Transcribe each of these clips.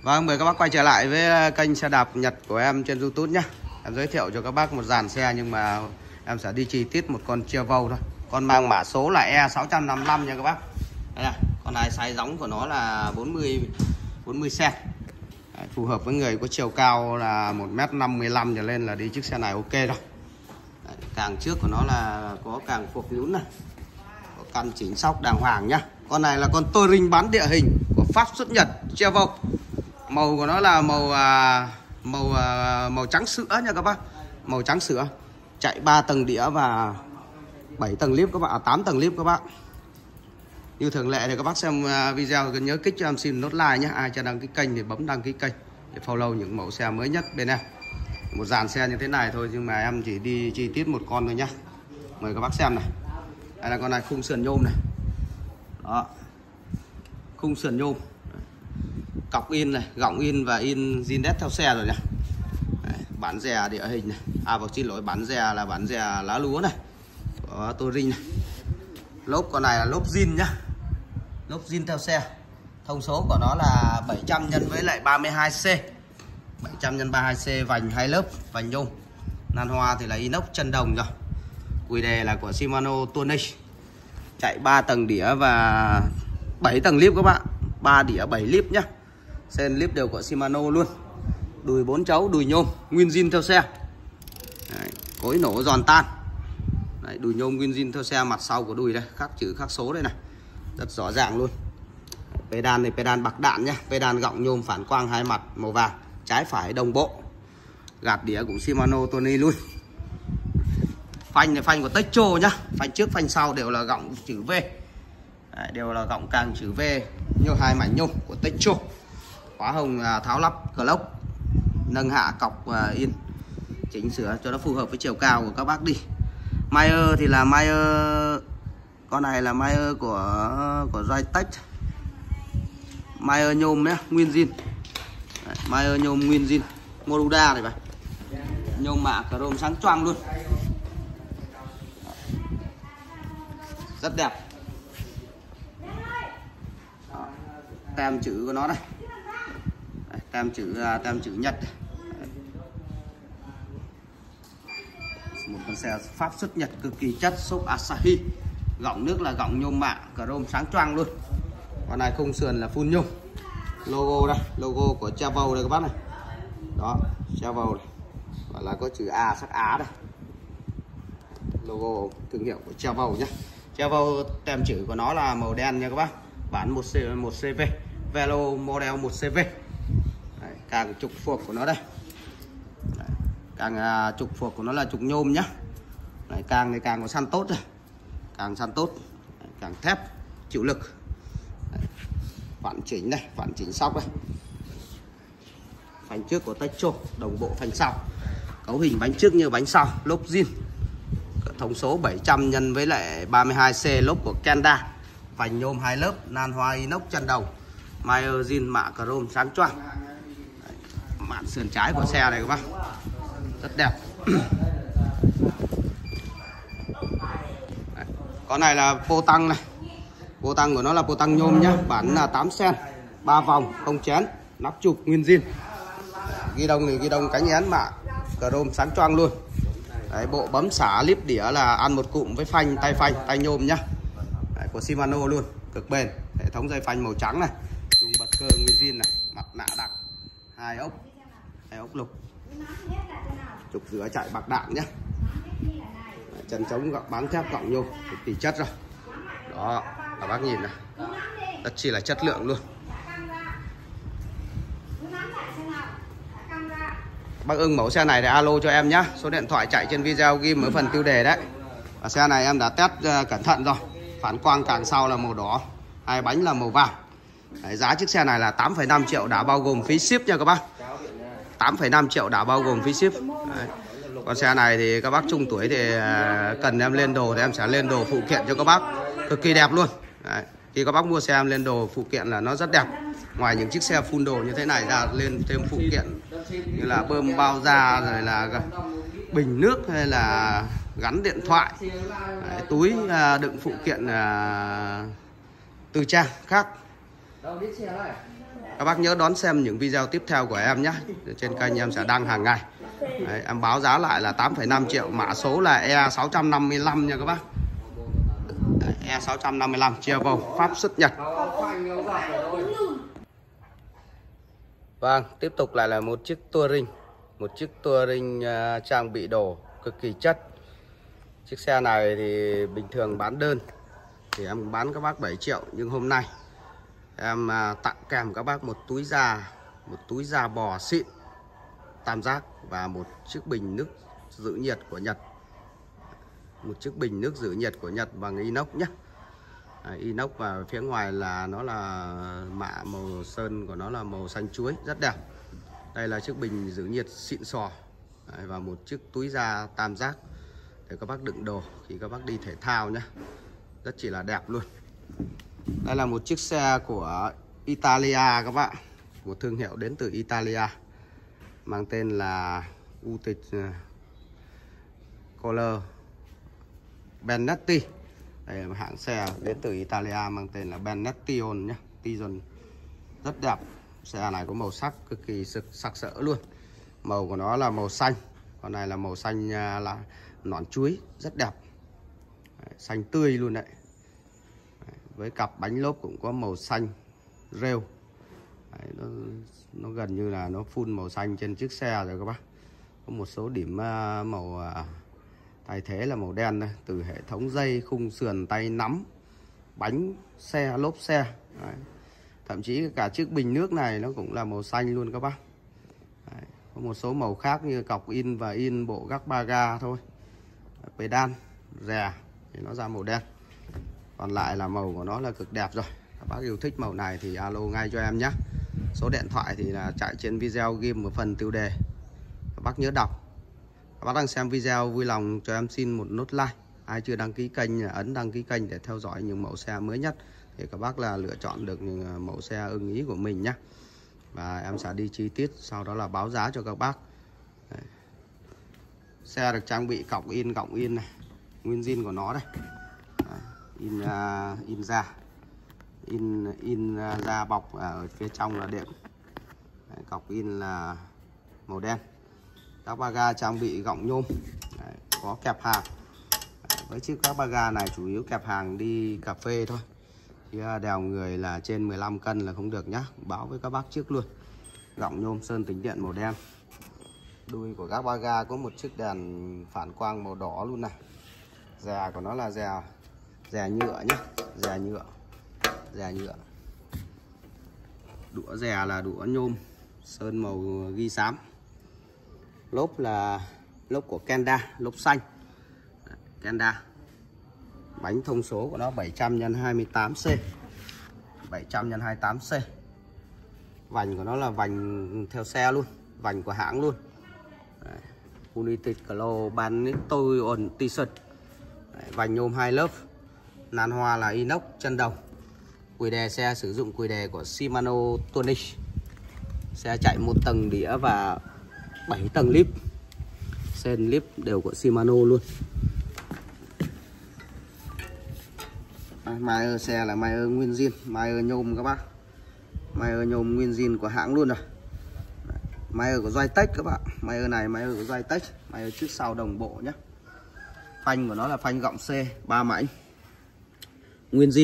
Vâng, mời các bác quay trở lại với kênh xe đạp Nhật của em trên YouTube nhé. Em giới thiệu cho các bác một dàn xe nhưng mà em sẽ đi chi tiết một con Chevrolet thôi. Con mang mã số là E655 nha các bác. Đây này, con này size giống của nó là 40 cm. Phù hợp với người có chiều cao là 1m55 trở lên là đi chiếc xe này ok rồi. Đấy, càng trước của nó là có càng phuộc nhún này. Có căn chỉnh sóc đàng hoàng nhá. Con này là con touring bán địa hình của Pháp xuất Nhật Chevrolet. Màu của nó là màu trắng sữa nha các bác. Màu trắng sữa. Chạy 3 tầng đĩa và 7 tầng clip các bạn, 8 tầng clip các bác. Như thường lệ thì các bác xem video nhớ kích cho em xin nốt like nhé. Ai chưa đăng ký kênh thì bấm đăng ký kênh để follow những mẫu xe mới nhất bên em. Một dàn xe như thế này thôi nhưng mà em chỉ đi chi tiết một con thôi nhá. Mời các bác xem này. Đây là con này khung sườn nhôm này. Đó. Khung sườn nhôm. Cọc in này, gọng in và in zin đét theo xe rồi nhá. Bản dè địa hình này. Xin lỗi, bản dè là bản dè lá lúa này. Có touring này. Lốp con này là lốp zin nhá. Lốp zin theo xe. Thông số của nó là 700 nhân với lại 32C. 700 nhân 32C, vành 2 lớp, vành nhôm. Nan hoa thì là inox chân đồng rồi. Cùi đề là của Shimano Tonic. Chạy 3 tầng đĩa và 7 tầng líp các bạn. 3 đĩa 7 líp nhá. Sen líp đều của Shimano luôn. Đùi 4 chấu, đùi nhôm, nguyên zin theo xe. Đấy, cối nổ giòn tan. Đấy, đùi nhôm nguyên zin theo xe, mặt sau của đùi đây, khắc chữ khắc số đây này. Rất rõ ràng luôn. Pedal này pedal bạc đạn nhá, pedal gọng nhôm phản quang hai mặt màu vàng, trái phải đồng bộ. Gạt đĩa cũng Shimano Tony luôn. Phanh này phanh của Techo nhá, phanh trước phanh sau đều là gọng chữ V. Đấy, đều là gọng càng chữ V như hai mảnh nhôm của Techo. Khóa hồng tháo lắp clock, nâng hạ cọc in, chỉnh sửa cho nó phù hợp với chiều cao của các bác đi. Mayer thì là Mayer, con này là Mayer của Zytec. Mayer nhôm nhé, nguyên zin. Mayer nhôm nguyên zin, Moruda này bạn. Nhôm mạ chrome sáng choang luôn. Rất đẹp. Đó. Tem chữ của nó đây. Tem chữ Nhật. Một con xe Pháp xuất Nhật cực kỳ chất, xốp Asahi. Gọng nước là gọng nhôm mạ chrome sáng choang luôn. Con này khung sườn là full nhôm. Logo đây, logo của Chevrolet đây các bác này. Đó, Chevrolet này. Và là có chữ A sắc Á đây. Logo thương hiệu của Chevrolet nhé. Chevrolet tem chữ của nó là màu đen nha các bác. Bản 1CV, Velo model 1CV. Đấy, càng trục phuộc của nó đây. Đấy, càng trục phuộc của nó là trục nhôm nhá. Đấy, càng này càng có săn tốt rồi. Càng săn tốt, càng thép chịu lực. Đấy, phản chỉnh đây, phản chỉnh sóc đây. Phanh trước của Techo, đồng bộ phanh sau. Cấu hình bánh trước như bánh sau, lốp zin. Thông số 700 nhân với lại 32C, lốp của Kenda. Vành nhôm 2 lớp, nan hoa inox chân đồng. Mayer zin mạ chrome sáng choang. Mạn sườn trái của xe này các bác. Rất đẹp. Đấy. Con này là pô tăng này. Pô tăng của nó là pô tăng nhôm nhá, bản là 8 sen, 3 vòng, không chén, nắp chụp nguyên zin. Ghi đông thì ghi đông cánh én mạ chrome sáng choang luôn. Đấy, bộ bấm xả líp đĩa là ăn một cụm với phanh, tay nhôm nhá. Đấy, của Shimano luôn, cực bền. Hệ thống dây phanh màu trắng này, chung bật cơ nguyên zin này, mặt nạ đặc, hai ốc lục, trục giữa chạy bạc đạn nhá. Đấy, chân trống bán thép gọng nhôm, cực kỳ chất rồi. Đó, các bác nhìn này, rất chỉ là chất lượng luôn. Bác ưng mẫu xe này thì alo cho em nhá. Số điện thoại chạy trên video ghi ở phần tiêu đề đấy. Và xe này em đã test cẩn thận rồi. Phản quang càng sau là màu đỏ, hai bánh là màu vàng. Đấy, giá chiếc xe này là 8,5 triệu đã bao gồm phí ship nha các bác. 8,5 triệu đã bao gồm phí ship. Đấy. Con xe này thì các bác trung tuổi thì cần em lên đồ thì em sẽ lên đồ phụ kiện cho các bác. Cực kỳ đẹp luôn. Đấy. Khi các bác mua xe em lên đồ phụ kiện là nó rất đẹp. Ngoài những chiếc xe full đồ như thế này ra, lên thêm phụ kiện như là bơm bao da, rồi là bình nước, hay là gắn điện thoại. Đấy, túi đựng phụ kiện tư trang khác. Các bác nhớ đón xem những video tiếp theo của em nhé. Trên kênh em sẽ đăng hàng ngày. Đấy, em báo giá lại là 8,5 triệu. Mã số là E655 nha các bác. Đấy, E655 Chevrolet Pháp xuất Nhật. Vâng, tiếp tục lại là một chiếc Touring. Một chiếc Touring trang bị đồ cực kỳ chất. Chiếc xe này thì bình thường bán đơn thì em bán các bác 7 triệu. Nhưng hôm nay em tặng kèm các bác một túi da bò xịn tam giác và một chiếc bình nước giữ nhiệt của Nhật. Một chiếc bình nước giữ nhiệt của Nhật bằng inox nhé. Inox và phía ngoài là nó là mạ màu sơn của nó là màu xanh chuối, rất đẹp. Đây là chiếc bình giữ nhiệt xịn sò. Và một chiếc túi da tam giác để các bác đựng đồ khi các bác đi thể thao nhé. Rất chỉ là đẹp luôn. Đây là một chiếc xe của Italia các bạn. Một thương hiệu đến từ Italia, mang tên là UT Color Benetti. Đây là một hãng xe đến từ Italia mang tên là Benetton nhé. Tion rất đẹp. Xe này có màu sắc cực kỳ sặc sỡ luôn. Màu của nó là màu xanh. Con này là màu xanh là nón chuối, rất đẹp. Đấy, xanh tươi luôn đấy. Với cặp bánh lốp cũng có màu xanh rêu. Đấy, nó gần như là nó full màu xanh trên chiếc xe rồi các bác. Có một số điểm màu thay thế là màu đen này. Từ hệ thống dây, khung sườn, tay nắm, bánh xe, lốp xe. Đấy. Thậm chí cả chiếc bình nước này nó cũng là màu xanh luôn các bác. Đấy. Có một số màu khác như cọc in và in bộ gác ba ga thôi. Pedal, rè thì nó ra màu đen. Còn lại là màu của nó là cực đẹp rồi. Các bác yêu thích màu này thì alo ngay cho em nhé. Số điện thoại thì là chạy trên video ghi một phần tiêu đề. Các bác nhớ đọc. Các bác đang xem video vui lòng cho em xin một nút like. Ai chưa đăng ký kênh ấn đăng ký kênh để theo dõi những mẫu xe mới nhất. Thì các bác là lựa chọn được những mẫu xe ưng ý của mình nhé. Và em sẽ đi chi tiết sau đó là báo giá cho các bác. Đấy. Xe được trang bị cọc in này. Nguyên zin của nó đây. Đấy. In da bọc ở phía trong là đệm. Đấy, cọc in là màu đen. Các ba ga trang bị gọng nhôm. Đấy, có kẹp hàng. Đấy, với chiếc các ba ga này chủ yếu kẹp hàng đi cà phê thôi. Thì đèo người là trên 15 cân là không được nhá. Báo với các bác trước luôn. Gọng nhôm sơn tĩnh điện màu đen. Đuôi của các ba ga có một chiếc đèn phản quang màu đỏ luôn này. Dè của nó là dè nhựa nhé. Dè nhựa. Đũa dè là đũa nhôm sơn màu ghi xám. Lốp là lốp của Kenda, lốp xanh. Kenda. Bánh thông số của nó 700x28C. 700x28C. Vành của nó là vành theo xe luôn, vành của hãng luôn. United Global Benetton T-shirt. Vành nhôm 2 lớp. Nan hoa là inox chân đồng. Quầy đề xe sử dụng quầy đề của Shimano Tonic. Xe chạy 1 tầng đĩa và 7 tầng líp. Sen líp đều của Shimano luôn. Mayer xe là Mayer nguyên zin, Mayer nhôm các bác. Mayer nhôm nguyên zin của hãng luôn rồi. Mayer của Joytech các bạn. Mayer này Mayer của Joytech. Mayer trước sau đồng bộ nhé. Phanh của nó là phanh gọng C 3 mảnh. Nguyên zin.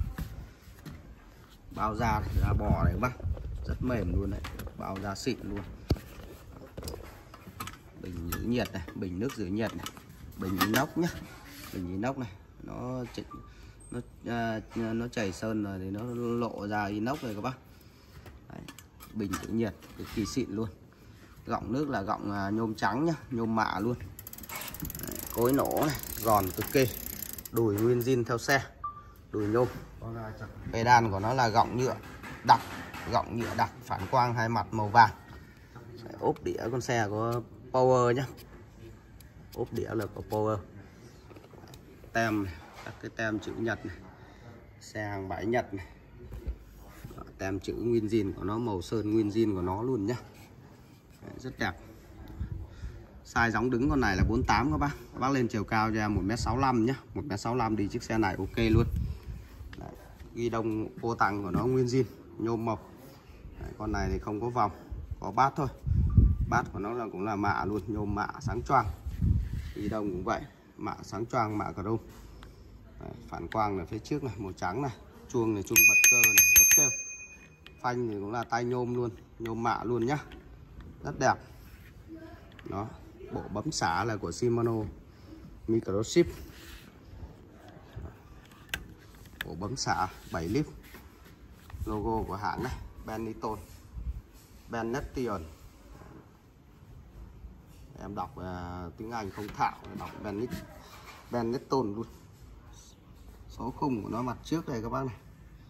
Bao da bò này các bác. Rất mềm luôn đấy. Bao da xịn luôn. Bình giữ nhiệt này, bình nước giữ nhiệt này. Bình inox nhá. Bình inox này, nó chảy sơn rồi thì nó lộ ra inox rồi các bác. Đấy. Bình giữ nhiệt cực kỳ xịn luôn. Gọng nước là gọng nhôm trắng nhá, nhôm mạ luôn. Đấy. Cối nổ này, giòn cực kỳ. Đùi nguyên zin theo xe. Đùi nhôm. Pedal của nó là gọng nhựa đặc, phản quang hai mặt màu vàng. Đấy, ốp đĩa con xe có power nhá. Ốp đĩa là có power. Tem này, các cái tem chữ Nhật này. Xe hàng bãi Nhật này. Tem chữ nguyên zin của nó, màu sơn nguyên zin của nó luôn nhá. Đấy, rất đẹp. Size gióng đứng con này là 48 các bác. Các bác lên chiều cao cho em 1m65 nhá. 1m65 đi chiếc xe này ok luôn. Đấy, ghi đông ô tăng của nó nguyên zin, nhôm mộc. Đấy, con này thì không có vòng, có bát thôi. Bát của nó cũng là mạ luôn, nhôm mạ sáng choang. Đi đông cũng vậy, mạ sáng choang, mạ chrome. Phản quang là phía trước này, màu trắng này. Chuông này, chuông bật cơ này, rất kêu. Phanh thì cũng là tay nhôm luôn, nhôm mạ luôn nhá, rất đẹp. Đó, bộ bấm xả là của Shimano Microchip. Bộ bấm xả 7 lít, logo của hãng này, Benetton, Benetton. Em đọc tiếng Anh không thạo, đọc Benetton luôn. Số khung của nó mặt trước đây các bác này,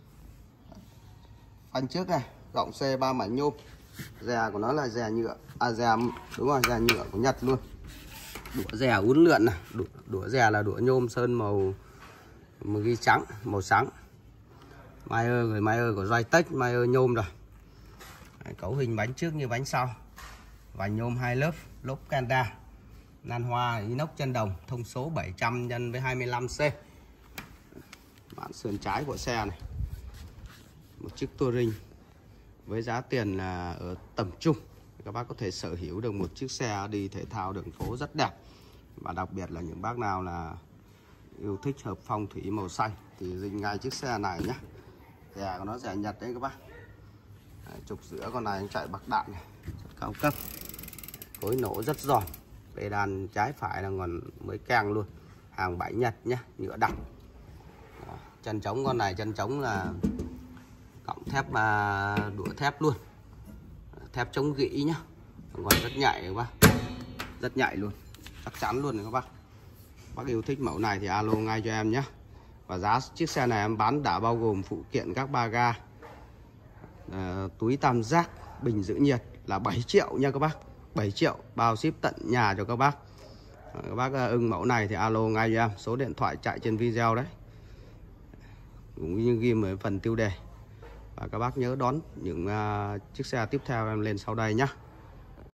phanh trước này, gọng xe 3 mảnh nhôm. Dè của nó là dè nhựa, dè đúng rồi, dè nhựa của Nhật luôn. Đũa dè uốn lượn này, đũa dè là đũa nhôm sơn màu ghi trắng, màu sáng. Mayer của Zytec, Mayer nhôm rồi. Đấy, cấu hình bánh trước như bánh sau. Vành nhôm 2 lớp, lốp Kanda, nan hoa inox chân đồng, thông số 700 x 25C. Bản sườn trái của xe này, một chiếc touring với giá tiền là ở tầm trung. Các bác có thể sở hữu được một chiếc xe đi thể thao đường phố rất đẹp. Và đặc biệt là những bác nào là yêu thích hợp phong thủy màu xanh thì dình ngay chiếc xe này nhé. Dè của nó dè Nhật đấy các bác. Đấy, trục giữa con này chạy bạc đạn này, rất cao cấp. Khối nổ rất giòn. Pedal trái phải là còn mới keng luôn, hàng bãi Nhật nhé, nhựa đặc. Chân trống con này, chân trống là cọng thép đũa thép luôn, thép chống gỉ nhá, còn rất nhạy các bác, rất nhạy luôn, chắc chắn luôn này các bác. Bác yêu thích mẫu này thì alo ngay cho em nhé. Và giá chiếc xe này em bán đã bao gồm phụ kiện các ba ga, túi tam giác, bình giữ nhiệt là 7 triệu nha các bác. 7 triệu bao ship tận nhà cho các bác. Các bác ưng mẫu này thì alo ngay cho em, số điện thoại chạy trên video đấy, cũng như ghi ở phần tiêu đề. Và các bác nhớ đón những chiếc xe tiếp theo em lên sau đây nhé.